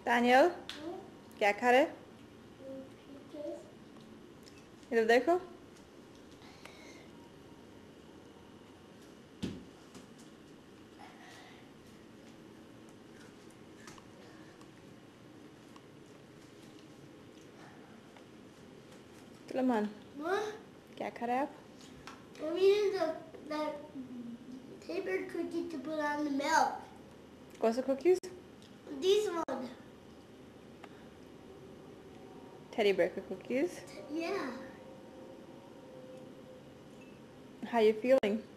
Daniel, क्या खा रहे? इधर देखो. Sulaiman, क्या खा रहे हैं आप? I'm eating that paper cookie to put on the milk. कौन से cookies? These ones. Teddy bear cookies. Yeah. How you feeling?